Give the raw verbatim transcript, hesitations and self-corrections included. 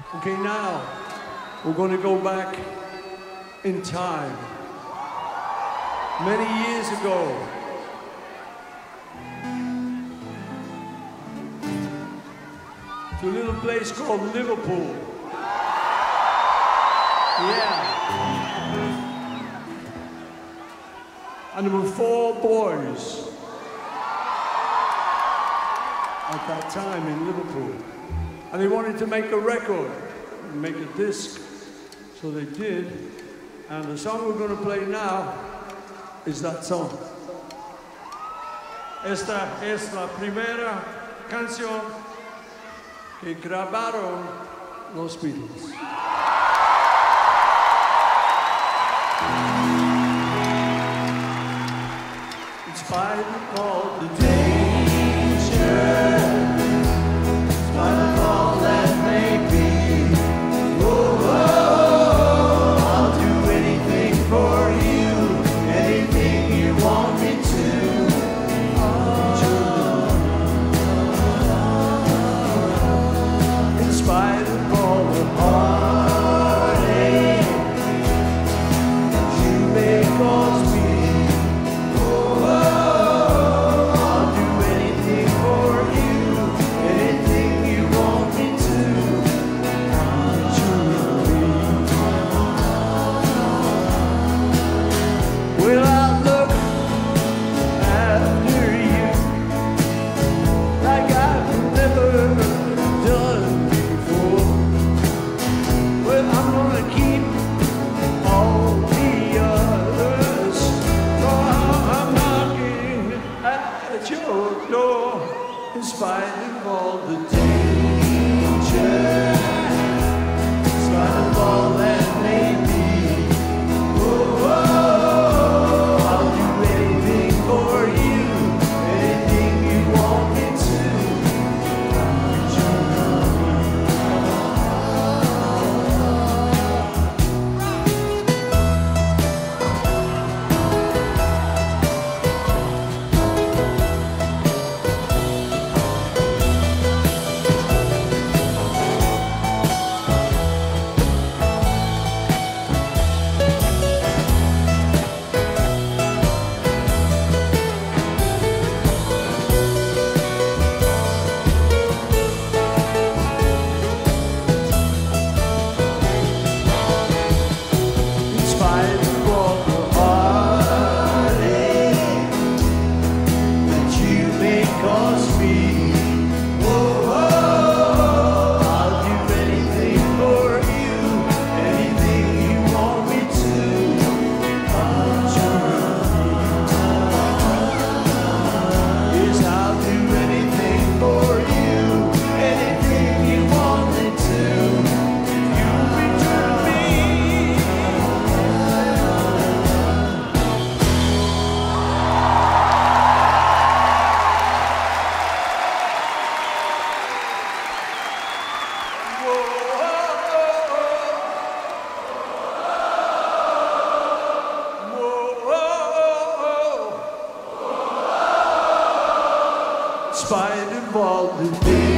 Okay, now we're going to go back in time. Many years ago, to a little place called Liverpool. Yeah. And there were four boys at that time in Liverpool. And they wanted to make a record, make a disc. So they did. And the song we're going to play now is that song. Esta es la primera canción que grabaron los Beatles. It's by the call the danger. It's by the call that may be. Whoa, whoa, I'll do anything for you, anything you want me to. Oh, in spite of all the heartache you may cause me. In spite of all the danger, in spite of all that may be, oh, oh, I'll do anything for you, anything you want me spite of all the things.